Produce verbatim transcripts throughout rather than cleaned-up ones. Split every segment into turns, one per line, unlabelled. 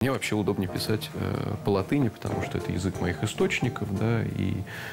Мне вообще удобнее писать э, по латыни, потому что это язык моих источников, да, и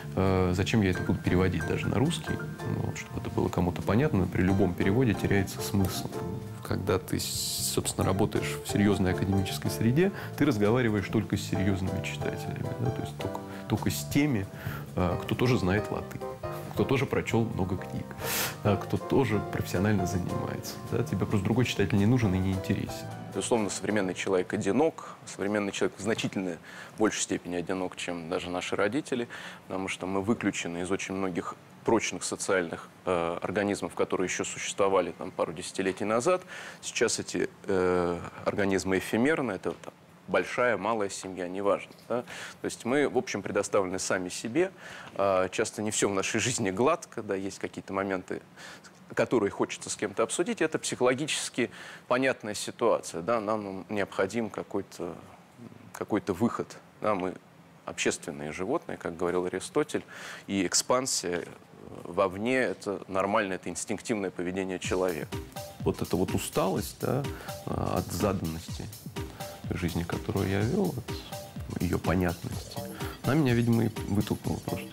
э, зачем я это буду переводить даже на русский, ну, чтобы это было кому-то понятно, при любом переводе теряется смысл. Когда ты, собственно, работаешь в серьезной академической среде, ты разговариваешь только с серьезными читателями, да, то есть только, только с теми, э, кто тоже знает латынь, кто тоже прочел много книг, да, кто тоже профессионально занимается. Да, тебе просто другой читатель не нужен и не интересен. Безусловно, современный человек одинок. Современный человек в значительно большей степени одинок, чем даже наши родители, потому что мы выключены из очень многих прочных социальных э, организмов, которые еще существовали там, пару десятилетий назад. Сейчас эти э, организмы эфемерны, это там, большая, малая семья, неважно. Да? То есть мы, в общем, предоставлены сами себе. Э, часто не все в нашей жизни гладко, да, есть какие-то моменты, которые хочется с кем-то обсудить. Это психологически понятная ситуация. Да? Нам необходим какой-то какой-то выход. Да? Мы общественные животные, как говорил Аристотель, и экспансия вовне – это нормально, это инстинктивное поведение человека. Вот эта вот усталость, да, от заданности жизни, которую я вел, от ее понятности, она меня, видимо, и вытолкнула просто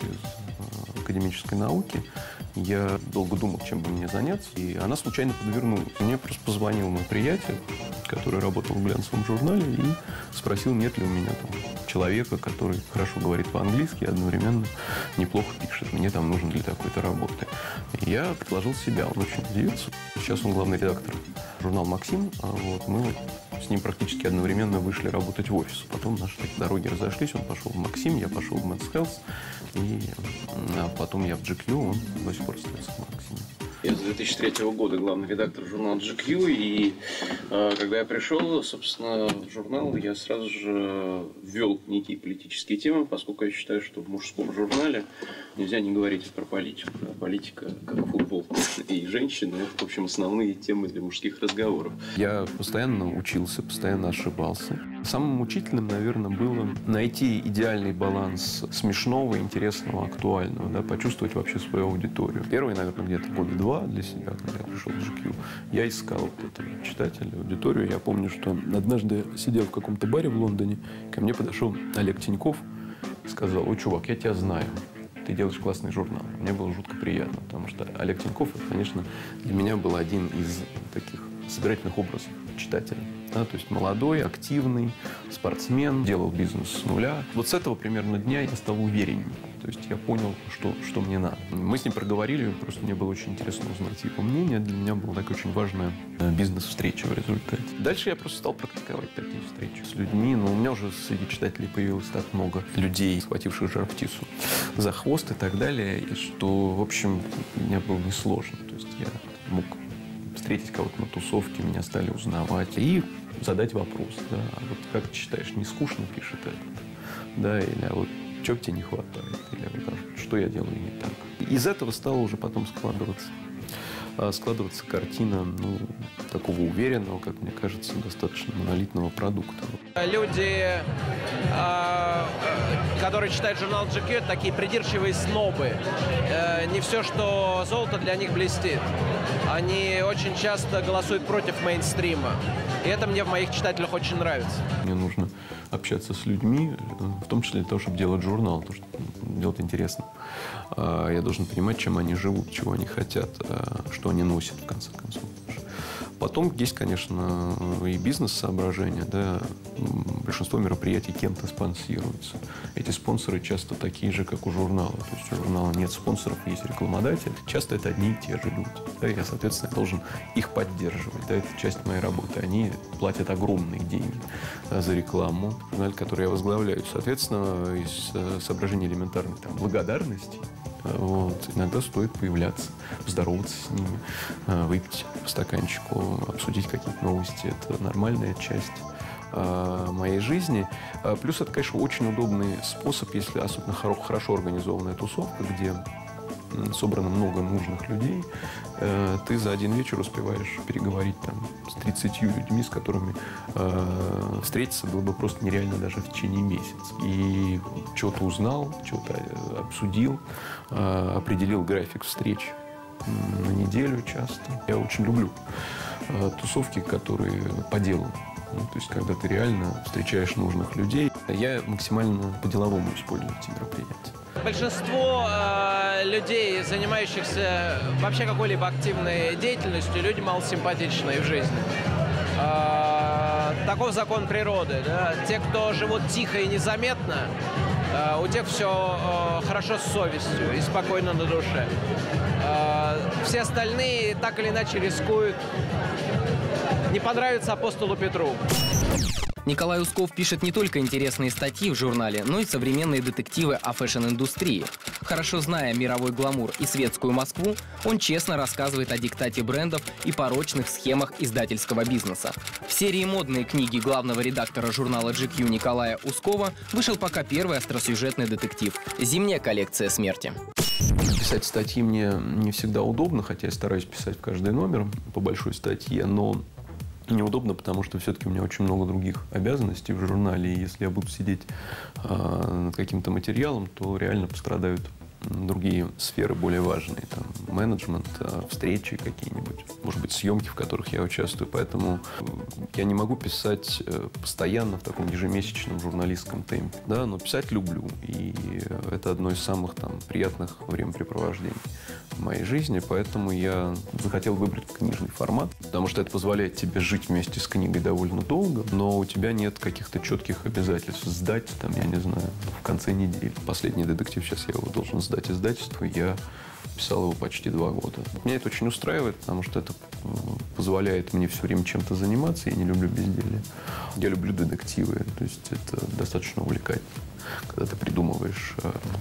из академической науки. Я долго думал, чем бы мне заняться, и она случайно подвернулась. Мне просто позвонил мой приятель, который работал в глянцевом журнале, и спросил, нет ли у меня там человека, который хорошо говорит по-английски и одновременно неплохо пишет. Мне там нужен для такой-то работы. И я предложил себя, он очень удивился. Сейчас он главный редактор журнала «Максим». А вот мы с ним практически одновременно вышли работать в офис. Потом наши дороги разошлись, он пошел в «Максим», я пошел в Men's Health, и а потом я в джи кью, он до сих пор остается в «Максиме».
Я с две тысячи третьего года главный редактор журнала джи кью, и э, когда я пришел, собственно, в журнал, я сразу же ввел некие политические темы, поскольку я считаю, что в мужском журнале нельзя не говорить про политику. А политика, как футбол и женщины, это, в общем, основные темы для мужских разговоров.
Я постоянно учился, постоянно ошибался. Самым мучительным, наверное, было найти идеальный баланс смешного, интересного, актуального, да, почувствовать вообще свою аудиторию. Первые, наверное, где-то года два для себя, когда я пришел в джи кью, я искал вот этого читателя, аудиторию. Я помню, что однажды сидел в каком-то баре в Лондоне, ко мне подошел Олег Тиньков и сказал: «Ой, чувак, я тебя знаю, ты делаешь классный журнал». Мне было жутко приятно, потому что Олег Тиньков, конечно, для меня был один из таких собирательных образов читателя. Да, то есть молодой, активный, спортсмен, делал бизнес с нуля. Вот с этого примерно дня я стал увереннее. То есть я понял, что, что мне надо. Мы с ним проговорили, просто мне было очень интересно узнать его мнение. Для меня была такая очень важная бизнес-встреча в результате. Дальше я просто стал практиковать такие встречи с людьми. Но у меня уже среди читателей появилось так много людей, схвативших жар-птицу за хвост и так далее, и что, в общем, мне было несложно. То есть я мог встретить кого-то на тусовке, меня стали узнавать и задать вопрос, да, а вот как ты считаешь, не скучно пишет этот, да, или а вот чего тебе не хватает, или вот, а что я делаю не так. Из этого стала уже потом складываться, складываться картина, ну, такого уверенного, как мне кажется, достаточно монолитного продукта.
Люди, которые читают журнал джи кью, это такие придирчивые снобы. Не все, что золото, для них блестит. Они очень часто голосуют против мейнстрима. И это мне в моих читателях очень нравится.
Мне нужно общаться с людьми, в том числе для того, чтобы делать журнал, то, что делать интересно. Я должен понимать, чем они живут, чего они хотят, что они носят, в конце концов. Потом есть, конечно, и бизнес-соображения. Да. Большинство мероприятий кем-то спонсируется. Эти спонсоры часто такие же, как у журнала. То есть у журнала нет спонсоров, есть рекламодатель. Часто это одни и те же люди. Да, я, соответственно, должен их поддерживать. Да, это часть моей работы. Они платят огромные деньги за рекламу. Журнал, который я возглавляю. Соответственно, из соображений элементарной там, благодарности, вот, иногда стоит появляться, здороваться с ними, выпить по стаканчику, обсудить какие-то новости. Это нормальная часть моей жизни. Плюс это, конечно, очень удобный способ, если особенно хорошо организованная тусовка, где собрано много нужных людей, ты за один вечер успеваешь переговорить там с тридцатью людьми, с которыми э, встретиться было бы просто нереально даже в течение месяца. И что-то узнал, что-то обсудил, э, определил график встреч на неделю часто. Я очень люблю э, тусовки, которые по делу. Ну, то есть, когда ты реально встречаешь нужных людей. Я максимально по-деловому использую эти мероприятия.
Большинство э, людей, занимающихся вообще какой-либо активной деятельностью, люди малосимпатичные в жизни. Э, таков закон природы. Да? Те, кто живут тихо и незаметно, э, у тех все э, хорошо с совестью и спокойно на душе. Э, все остальные так или иначе рискуют не понравиться апостолу Петру.
Николай Усков пишет не только интересные статьи в журнале, но и современные детективы о фэшн-индустрии. Хорошо зная мировой гламур и светскую Москву, он честно рассказывает о диктате брендов и порочных схемах издательского бизнеса. В серии «Модные книги» главного редактора журнала джи кью Николая Ускова вышел пока первый остросюжетный детектив «Зимняя коллекция смерти».
Писать статьи мне не всегда удобно, хотя я стараюсь писать в каждый номер по большой статье, но неудобно, потому что все-таки у меня очень много других обязанностей в журнале, и если я буду сидеть э, над каким-то материалом, то реально пострадают другие сферы более важные, там, менеджмент, э, встречи какие-нибудь, может быть, съемки, в которых я участвую, поэтому я не могу писать э, постоянно в таком ежемесячном журналистском темпе, да, но писать люблю, и это одно из самых там приятных времяпрепровождений в моей жизни, поэтому я захотел выбрать книжный формат, потому что это позволяет тебе жить вместе с книгой довольно долго, но у тебя нет каких-то четких обязательств сдать, там, я не знаю, в конце недели. Последний детектив, сейчас я его должен сдать издательству, я писал его почти два года. Меня это очень устраивает, потому что это позволяет мне все время чем-то заниматься, я не люблю безделье. Я люблю детективы, то есть это достаточно увлекательно, когда ты придумываешь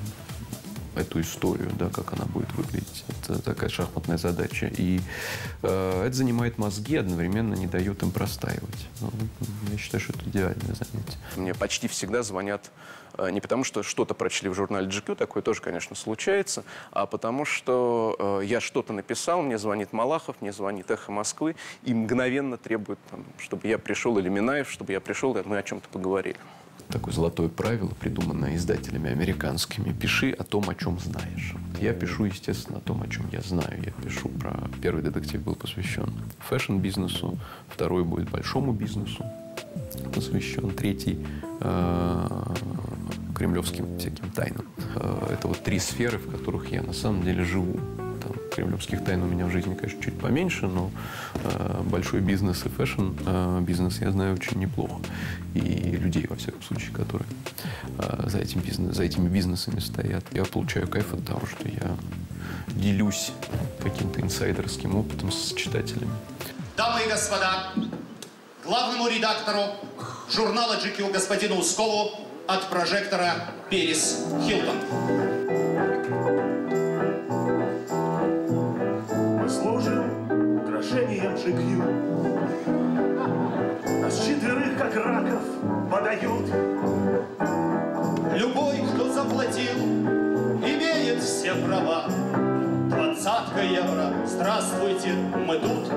эту историю, да, как она будет выглядеть. Это такая шахматная задача. И э, это занимает мозги, одновременно не дает им простаивать. Ну, я считаю, что это идеальное занятие. Мне почти всегда звонят э, не потому, что что-то прочли в журнале джи кью, такое тоже, конечно, случается, а потому что э, я что-то написал, мне звонит Малахов, мне звонит «Эхо Москвы» и мгновенно требует, там, чтобы я пришел, или Минаев, чтобы я пришел, и мы о чем-то поговорили. Такое золотое правило, придуманное издателями американскими. Пиши о том, о чем знаешь. Я пишу, естественно, о том, о чем я знаю. Я пишу про... Первый детектив был посвящен фэшн-бизнесу, второй будет большому бизнесу посвящен, третий э, кремлевским всяким тайнам. Э, это вот три сферы, в которых я на самом деле живу. Там, кремлевских тайн у меня в жизни, конечно, чуть поменьше, но э, большой бизнес и фэшн-бизнес э, я знаю очень неплохо. И людей, во всяком случае, которые э, за, этим бизнес, за этими бизнесами стоят. Я получаю кайф от того, что я делюсь каким-то инсайдерским опытом с читателями.
Дамы и господа, главному редактору журнала джи кью господину Ускову от прожектора Перес Хилтон.
Служим украшением джи кью. Нас четверых, как раков, подают.
Любой, кто заплатил, имеет все права. Двадцатка евро, здравствуйте, мы тут.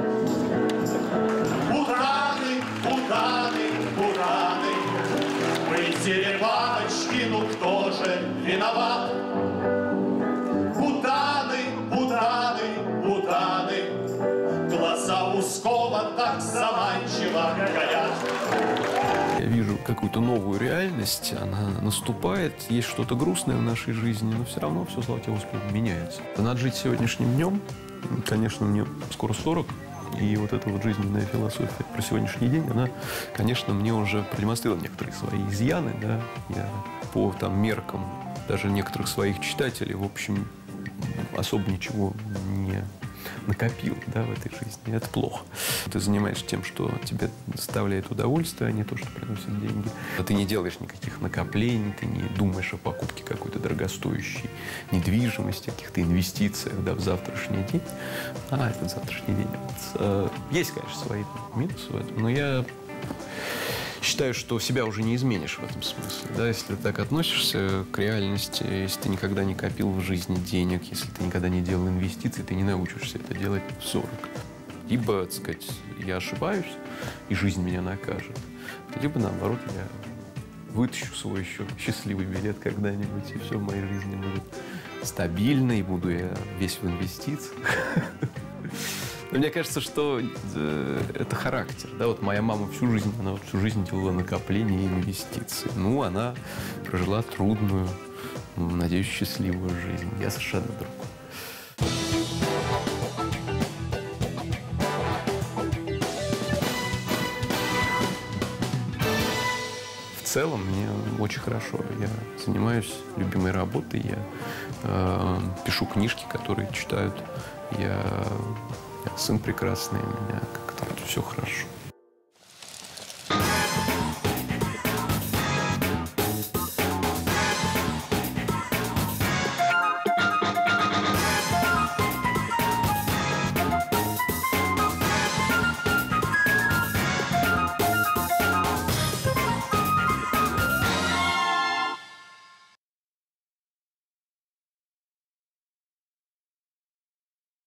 Путаны, путаны, путаны. Мы дереваночки, ну кто же виноват? Путаны, путаны, путаны. Глаза Ускова так заманчиво горят.
Я вижу какую-то новую реальность, она наступает, есть что-то грустное в нашей жизни, но все равно все, слава тебе, Господи, меняется. Надо жить сегодняшним днем. Конечно, мне скоро сорок, и вот эта вот жизненная философия про сегодняшний день, она, конечно, мне уже продемонстрировала некоторые свои изъяны, да, я по там меркам даже некоторых своих читателей, в общем, особо ничего не накопил, да, в этой жизни. Это плохо. Ты занимаешься тем, что тебе доставляет удовольствие, а не то, что приносит деньги. Ты не делаешь никаких накоплений, ты не думаешь о покупке какой-то дорогостоящей недвижимости, о каких-то инвестициях, да, в завтрашний день. А, этот завтрашний день. Вот. Есть, конечно, свои минусы в этом, но я считаю, что себя уже не изменишь в этом смысле. Да? Если ты так относишься к реальности, если ты никогда не копил в жизни денег, если ты никогда не делал инвестиций, ты не научишься это делать в сорок. Либо, так сказать, я ошибаюсь, и жизнь меня накажет, либо, наоборот, я вытащу свой еще счастливый билет когда-нибудь, и все в моей жизни будет стабильно, и буду я весь в инвестициях. Но мне кажется, что э, это характер. Да? Вот моя мама всю жизнь, она вот всю жизнь делала накопления и инвестиции. Ну, она прожила трудную, надеюсь, счастливую жизнь. Я совершенно другой. В целом мне очень хорошо. Я занимаюсь любимой работой, я э, пишу книжки, которые читают. Я, я сын прекрасный, у меня как-то все хорошо.